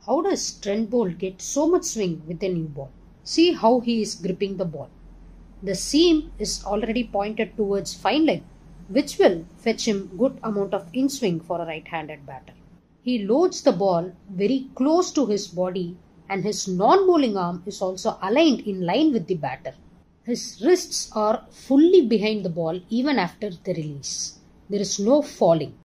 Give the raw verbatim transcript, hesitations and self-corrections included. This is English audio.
How does Trent Boult get so much swing with a new ball? See how he is gripping the ball. The seam is already pointed towards fine leg, which will fetch him good amount of in-swing for a right-handed batter. He loads the ball very close to his body and his non-bowling arm is also aligned in line with the batter. His wrists are fully behind the ball even after the release. There is no falling.